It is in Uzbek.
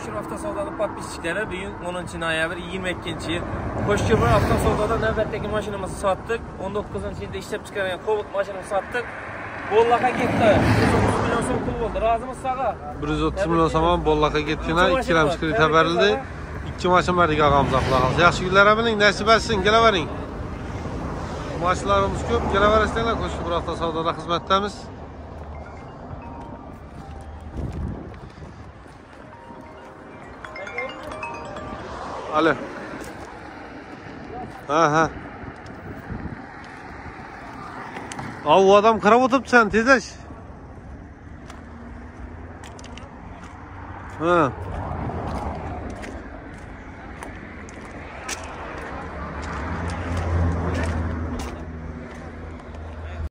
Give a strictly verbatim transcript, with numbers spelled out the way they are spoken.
Koşkirov avtosavdoda podpischiklari bugun o'ninchi noyabr yigirma ikkinchi yil Koşkirov avtosavdoda navbatdagi mashinamizni sotdik. o'n to'qqizinchi yilda ishlab chiqargan Cobalt mashinamizni sotdik. Bollaqqa ketdi. bir yuz o'ttiz million so'm pul bo'ldi. Rozimiz sağa? bir yuz o'ttiz million so'm Bollaqqa ketgina ikkilamchi kredit berildi. ikki mashina bariga og'amza qilamiz. Yaxshi kunlar biling, nasib etsin, kelavering. Mashinalarimiz ko'p, kelaverasizlar, Koşkirov avtosavdoda xizmatdamiz. Alo. Ha ha. Aa, o adam kara oturup sen tezleş. Ha.